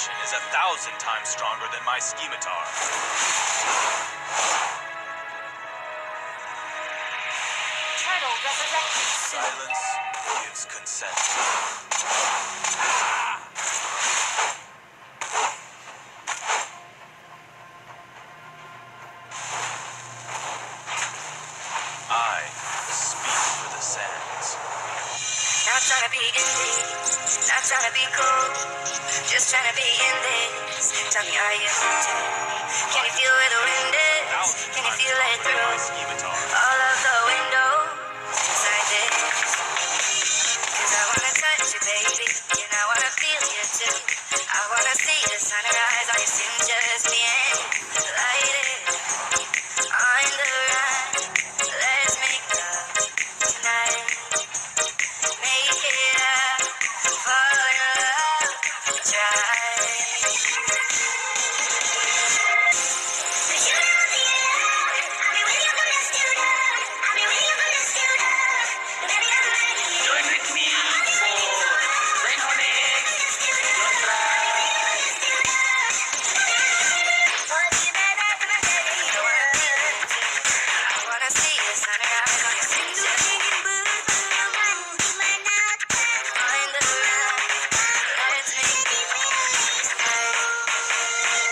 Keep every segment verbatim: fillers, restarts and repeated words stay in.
vibration is a thousand times stronger than my scimitar. Turtle resurrected soon. Silence gives consent. I speak for the sands. Not trying to be indie, not trying to be cool, just trying to be in this. Tell me, are you too? Can you feel where the wind is? Can you feel it through all of the windows inside this? Cause I wanna touch you, baby, and I wanna feel you too. I wanna see the sunrise, I assume just me and you. Light it on the run, let's make love tonight. Make it up, fall in love, try. Join with me for Rainonic. I wanna see the sunrise, I assume just me and you. On the run, let's make love tonight.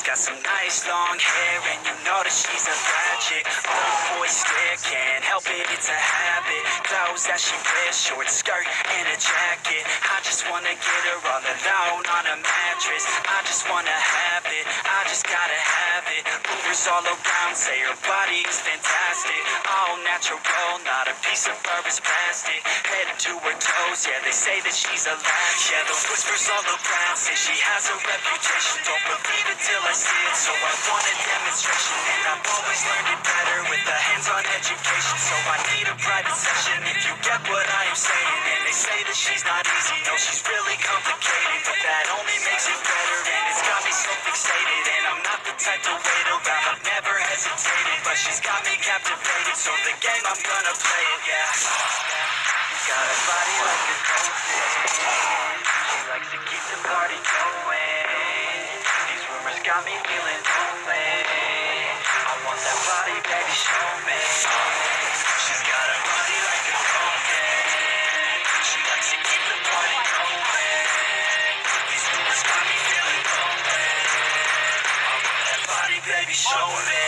got some nice long hair, and you know that she's a bad chick. All boys stare, can't help it, it's a habit. Clothes that she wears, short skirt and a jacket. I just wanna get her all alone on a mattress. I just wanna have it, I just gotta have it. Rumors all around say her body is fantastic. All natural, not a piece of fur is plastic. Head to her toes, yeah, they say that she's a latch. Yeah, the whispers all around say she has a reputation. Don't believe it till I see it, so I want a demonstration. And I've always learned it better with a hands-on education. So I need a private session if you get what I am saying. And they say that she's not easy, no, she's really complicated. But that only makes it better, and it's got me so fixated. And I'm not the type to wait around, I've never hesitated. But she's got me captivated, so the game, I'm gonna play it, yeah. Got a body like a cocaine. She likes to keep the party going. These rumors got me feeling lonely. I want that body, baby, show me. She's got a body like a cocaine. She likes to keep the party going. These rumors got me feeling lonely. I want that body, baby, show me.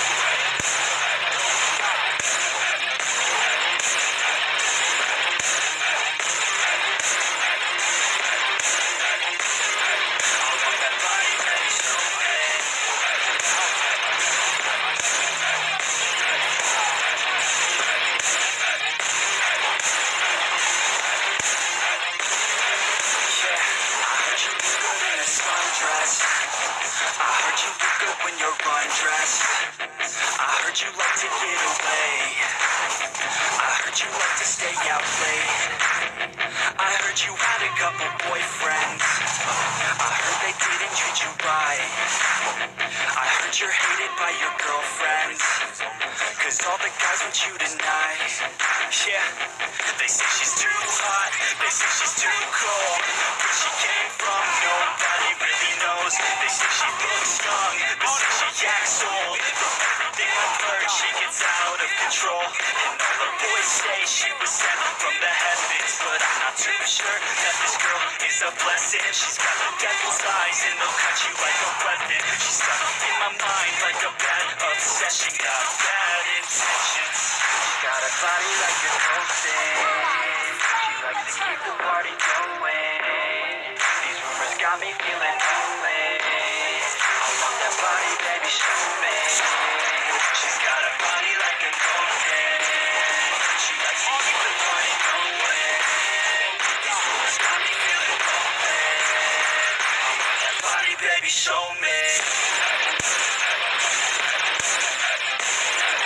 I heard you look good when you're undressed. I heard you like to get away. I heard you like to stay out late. I heard you had a couple boyfriends. I heard they didn't treat you right. I heard you're hated by your girlfriends, cause all the guys want you tonight. Yeah, they say she's too hot, they say she's too cold. Where she came from, nobody really knows. They say she looks young, they say she acts old. From everything I've heard, she gets out of control. And all the boys say she was sent from the heavens, but I'm not too sure that this girl is a blessing. She's got the devil's eyes and they'll cut you like a weapon. She's stuck in my mind like a bad obsession. Got bad intentions. She's got a body like a cocaine. She likes to keep the party going. These rumors got me feeling lonely. I want that body, baby, show me. She's got a body like a cocaine. She likes to keep the party going. These rumors got me feeling lonely. I want that body, baby, show me.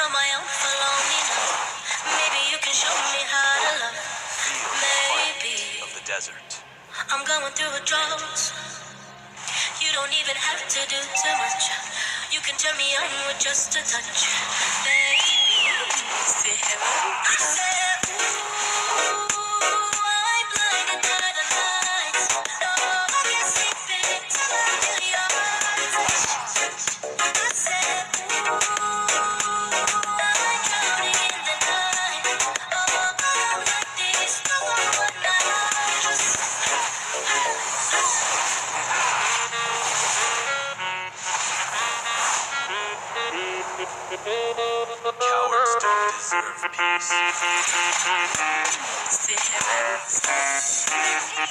on my own for long enough. Maybe you can show me how to love. Feel the Maybe heart of the desert. I'm going through a drought. You don't even have to do too much. You can turn me on with just a touch. Baby, see heaven. I said, ooh, I'm blinded by the lights. No, I can't sleep until I feel your touch. I said, ooh, I'm drowning in the night. Oh, I'm like this, no one night. Cowards don't deserve peace. See heaven.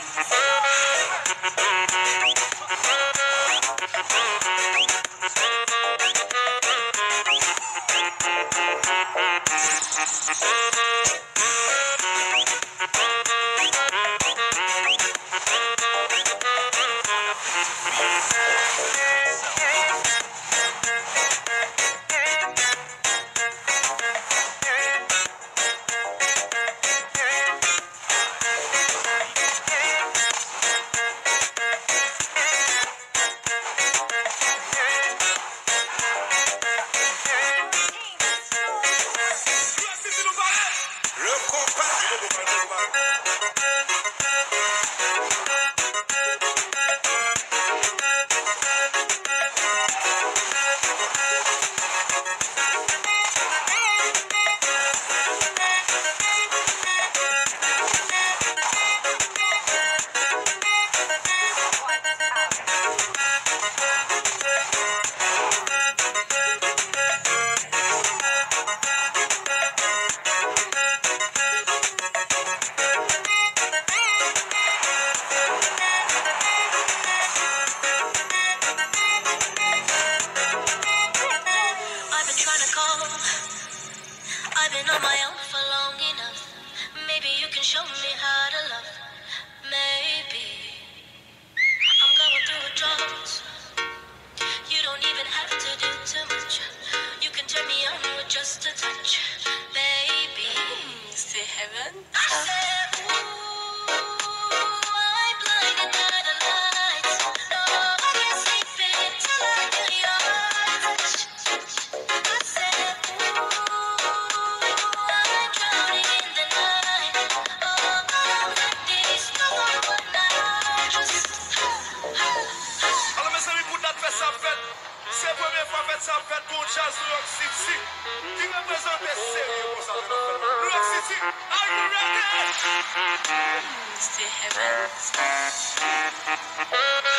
I've been trying to call. I've been on my own for long enough. Maybe you can show me how to love. Maybe I'm going through a drought. You don't even have to do too much. You can turn me on with just a touch. Baby, see heaven. I said, ooh, I'm blinded by the lights. No, I can't sleep until I feel your touch. I said, ooh, I'm drowning in the night. Oh, I'm like this, no one night. Just Alors, mes amis, pour notre fête, ça fait. C'est la première fois que ça fait pour Jazz New York City. Qui représente sérieux pour ça? New York City, are you ready? see heaven.